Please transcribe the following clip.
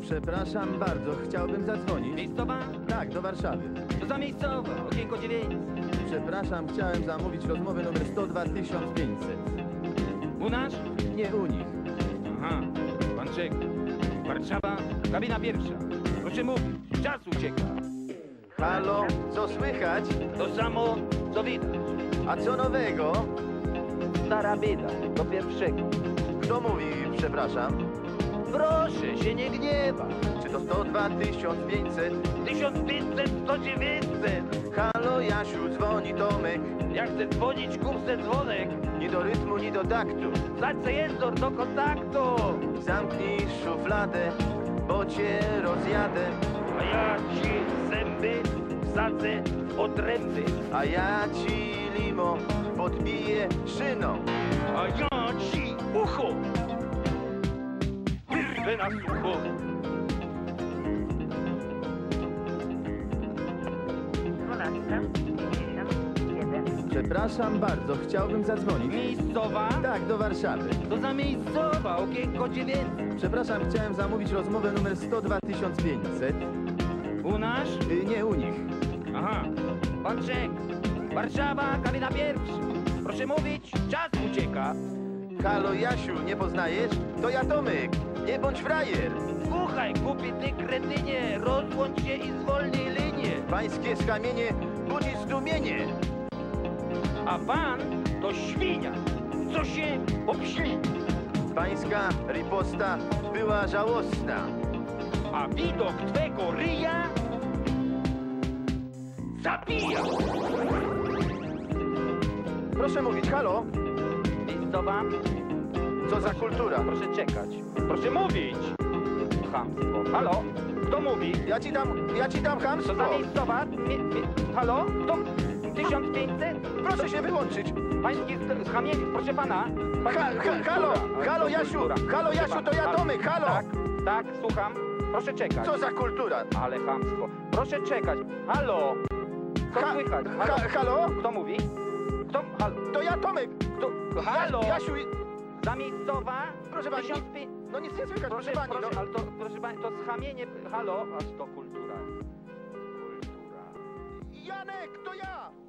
Przepraszam bardzo, chciałbym zadzwonić. Miejscowa? Tak, do Warszawy. To za miejscowa, okienko 900. Przepraszam, chciałem zamówić rozmowę numer 102 500. U nas? Nie u nich. Aha, pan czeka. Warszawa, kabina pierwsza. Proszę mówić, czas ucieka. Halo, co słychać? To samo, co widać. A co nowego? Stara bieda, do pierwszego. Kto mówi, przepraszam? Proszę się nie gniewa. Czy to 102 500? 1500, 100 900. Halo, Jasiu, dzwoni Tomek. Jak chcę dzwonić, kup se dzwonek. Ni do rytmu, ni do taktu. Dać se jęzor do kontaktu. Zamknij szufladę, bo cię rozjadę. A ja ci zęby wsadzę od ręby. A ja ci limo podbiję szyną. A ja ci ucho wyrwę na sucho. Przepraszam bardzo, chciałbym zadzwonić. Miejscowa? Tak, do Warszawy. To za miejscowa, okienko 900. Przepraszam, chciałem zamówić rozmowę numer 102 500. U nas? Nie u nich. Aha, pan czeka. Warszawa, kabina pierwsza. Proszę mówić, czas ucieka. Halo, Jasiu, nie poznajesz? To ja Tomek, nie bądź frajer. Słuchaj, głupi ty kretynie, rozłącz się i zwolnij linię. Pańskie skamienie budzi zdumienie. A pan to świnia, co się obślini. Pańska riposta była żałosna. A widok twego ryja zabija. Proszę mówić, halo? Miejscowa? Co za kultura? Proszę czekać. Proszę mówić. Chamstwo. Halo? Kto mówi? Ja ci dam To chamstwo. za miejscowa? Halo? Kto? 1500? Proszę się wyłączyć. Pańskie schamienie, proszę pana. Halo, Jasiu, halo, Jasiu, to ja Tomek, halo. Tak, tak, słucham. Proszę czekać. Co za kultura? Ale chamstwo. Proszę czekać. Halo? Co słychać? Halo? Kto mówi? Kto? Halo? To ja Tomek. Kto? Halo? Jasiu, Za miejscowa? proszę pani, 1500. no nic nie słychać, proszę pani. Proszę, No. ale to, proszę pani, to schamienie, halo, aż to kultura. Kultura. Janek, to ja.